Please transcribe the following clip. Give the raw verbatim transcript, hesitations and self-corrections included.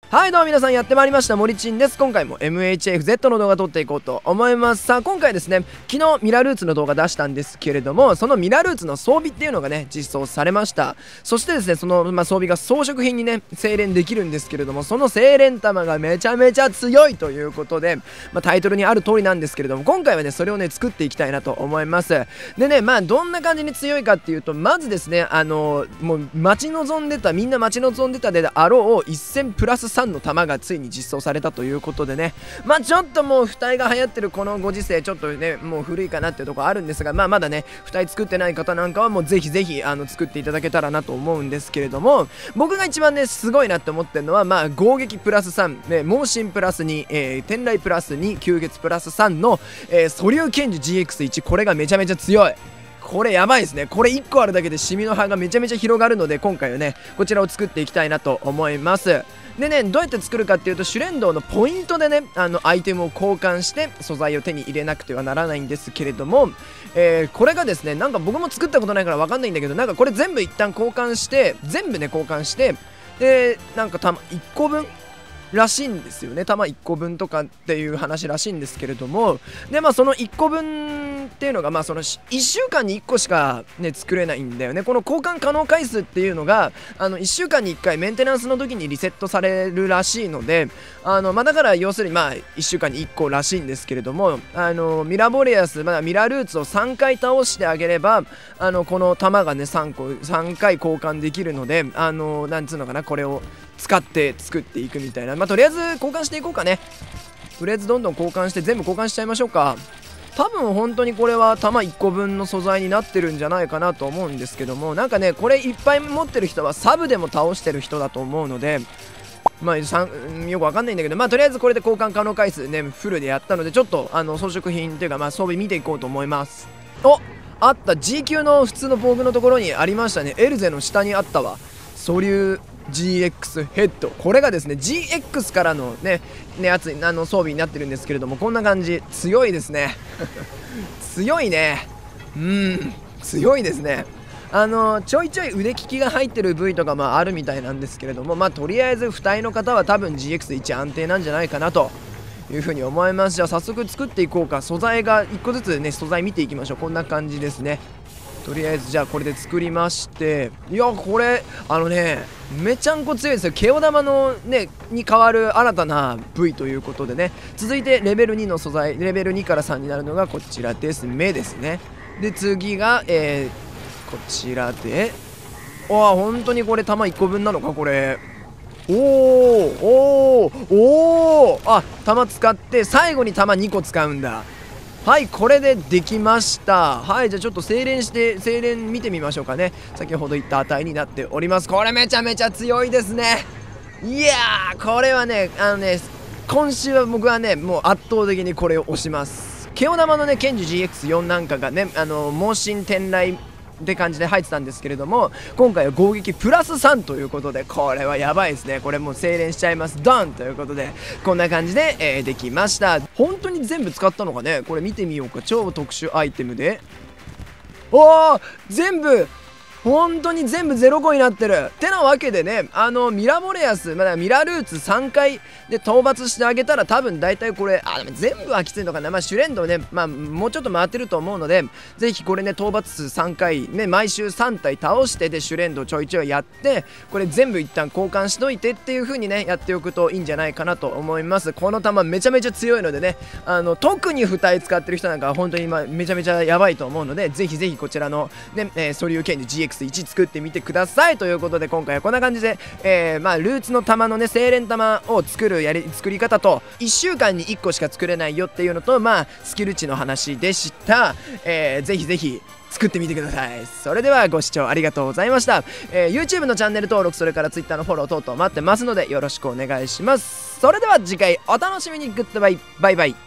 はいどうも皆さん、やってまいりました森ちんです。今回も エムエイチエフゼット の動画撮っていこうと思います。さあ今回ですね、昨日ミラルーツの動画出したんですけれども、そのミラルーツの装備っていうのがね実装されました。そしてですね、その、まあ、装備が装飾品にね精錬できるんですけれども、その精錬玉がめちゃめちゃ強いということで、まあ、タイトルにある通りなんですけれども、今回はねそれをね作っていきたいなと思います。でね、まあどんな感じに強いかっていうと、まずですね、あのもう待ち望んでたみんな待ち望んでたであろうせんプラスさんの玉がついに実装されたということでね、まあちょっともう付帯が流行ってるこのご時世、ちょっとねもう古いかなっていうところあるんですが、まあまだね付帯作ってない方なんかはもうぜひぜひあの作っていただけたらなと思うんですけれども、僕が一番ねすごいなって思ってるのは、まあ攻撃プラスさん、ね、猛進プラスに、えー、天雷プラスに、吸血プラスさんの、えー、素粒拳銃 ジーエックスワン、 これがめちゃめちゃ強い。これやばいですね。これいっこあるだけでシミの葉がめちゃめちゃ広がるので、今回はねこちらを作っていきたいなと思います。でね、どうやって作るかっていうと、シュレンドのポイントでねあのアイテムを交換して素材を手に入れなくてはならないんですけれども、えー、これがですね、なんか僕も作ったことないから分かんないんだけど、なんかこれ全部一旦交換して全部ね交換して、でなんかたまいっこぶんらしいんですよね。弾いっこぶんとかっていう話らしいんですけれども、でまあそのいっこぶんっていうのが、まあそのいっしゅうかんにいっこしかね作れないんだよね。この交換可能回数っていうのがあのいっしゅうかんにいっかいメンテナンスの時にリセットされるらしいので、あのまあだから要するにまあいっしゅうかんにいっこらしいんですけれども、あのミラボレアス、まだミラルーツをさんかい倒してあげれば、あのこの弾がねさんこさんかい交換できるので、あのなんつうのかな、これを使って作っていくみたいな。まあとりあえず交換していこうかね。とりあえずどんどん交換して全部交換しちゃいましょうか。多分本当にこれは弾いっこぶんの素材になってるんじゃないかなと思うんですけども、なんかねこれいっぱい持ってる人はサブでも倒してる人だと思うので、まあさんよくわかんないんだけど、まあとりあえずこれで交換可能回数ねフルでやったので、ちょっとあの装飾品っていうかまあ装備見ていこうと思います。お、あった。 ジー 級の普通の防具のところにありましたね。エルゼの下にあったわ。素粒 ジーエックス ヘッド。これがですね ジーエックス からのねねやつあの装備になってるんですけれども、こんな感じ。強いですね強いね。うーん強いですね。あのちょいちょい腕利きが入ってる部位とかまああるみたいなんですけれども、まあとりあえず付帯の方は多分 ジーエックスワン 安定なんじゃないかなというふうに思います。じゃあ早速作っていこうか。素材がいっこずつね素材見ていきましょう。こんな感じですね。とりあえずじゃあこれで作りまして、いやこれあのねめちゃんこ強いですよ。ケオ玉のねに変わる新たな部位ということでね。続いてレベルにの素材、レベルにからさんになるのがこちらです。目ですね。で次が、えー、こちらで、わあ本当にこれ弾いっこぶんなのかこれ。おーおーおー、あ弾使って最後に弾にこ使うんだ。はい、これでできました。はい、じゃあちょっと精錬して精錬見てみましょうかね。先ほど言った値になっております。これめちゃめちゃ強いですね。いやーこれはねあのね今週は僕はねもう圧倒的にこれを推します。ケオ玉のね拳銃 ジーエックスフォー なんかがねあの猛進天雷って感じで入ってたんですけれども、今回は攻撃プラスさんということで、これはやばいですね。これもう精錬しちゃいます。ドンということでこんな感じで、えー、できました。本当に全部使ったのかね。これ見てみようか。超特殊アイテムで、おー全部本当に全部ゼロ個になってるってなわけでね、あのミラボレアス、まだミラルーツさんかいで討伐してあげたら多分大体これ、あでも全部はきついのかな。まあシュレンドね、まあもうちょっと回ってると思うので、ぜひこれね討伐数さんかいね毎週さんたい倒して、でシュレンドちょいちょいやって、これ全部一旦交換しといてっていう風にねやっておくといいんじゃないかなと思います。この弾めちゃめちゃ強いのでね、あの特に付帯使ってる人なんかは本当に今めちゃめちゃやばいと思うので、ぜひぜひこちらのね、えー、素粒拳銃 ジーエックスワン 作ってみてください。ということで今回はこんな感じで、えー、まあルーツの弾のね精錬弾を作るやり作り方と、いっしゅうかんにいっこしか作れないよっていうのと、まあスキル値の話でした。えー、ぜひぜひ作ってみてください。それではご視聴ありがとうございました。えー、YouTube のチャンネル登録、それから Twitter のフォロー等々待ってますのでよろしくお願いします。それでは次回お楽しみに。グッドバイバイバイ。